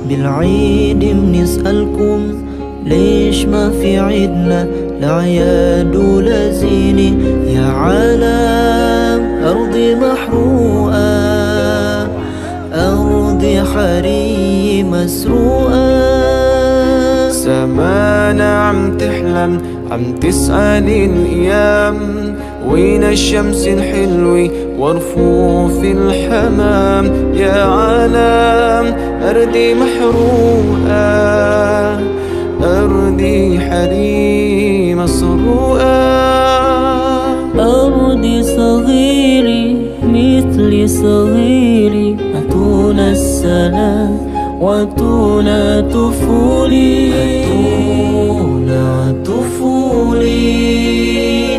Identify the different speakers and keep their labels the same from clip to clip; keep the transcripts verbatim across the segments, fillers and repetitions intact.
Speaker 1: بالعيد بنسألكم ليش ما في عيدنا الأعياد ولا زينة يا عالم أرضي محروقة أرضي حرية مسروقة
Speaker 2: سمانا عم تحلم عم تسأل الأيام وين الشمس الحلوة ورفوف الحمام يا عالم أرضي محروقة أرضي حرية مسروقة
Speaker 1: أرضي صغيرة مثلي صغيرة أتونا السلام وأتونا طفولي أتونا طفولي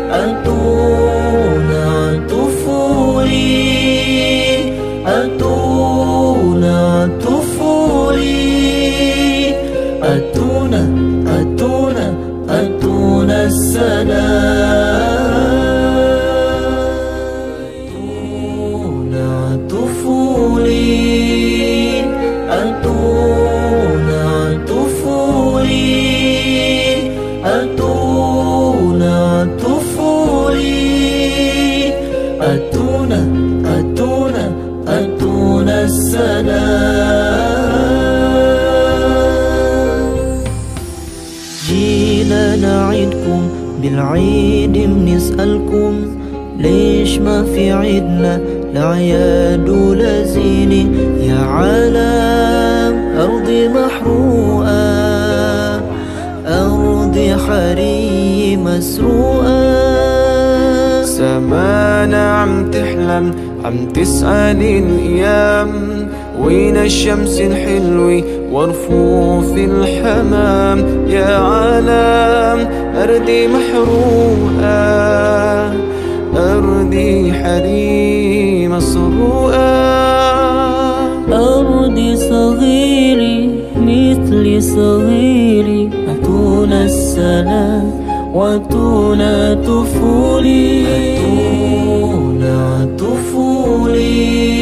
Speaker 1: أتونا طفولي أتونا طفولي أتونا أتونا أتونا السلام أتونا طفولي أتونا طفولي أتونا طفولي أتونا أتونا أتونا السلام جينا نعيدكم بالعيد بنسألكم ليش ما في عيدنا الأعياد ولا زينة يا عالم أرضي محروقة أرضي حرية مسروقة
Speaker 2: سمانا عم تحلم عم تسأل الأيام وين الشمس الحلوة ورفوف الحمام يا عالم أرضي محروقة أرضي حرية مسروقة
Speaker 1: أرضي صغيرة مثلي صغيرة أتونا السلام وأتونا طفولي أتونا طفولي